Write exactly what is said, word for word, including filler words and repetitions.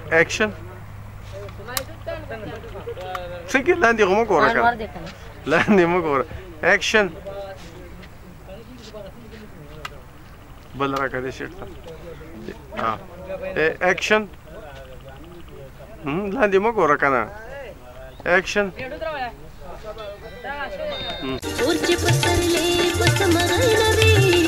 action सके लांदी को मको रखा लांदी मको एक्शन बल रखा दे शेट हाँ एक्शन हम्म लांदी मको रखा ना एक्शन ऊर्जे पसरले पसमगल नवी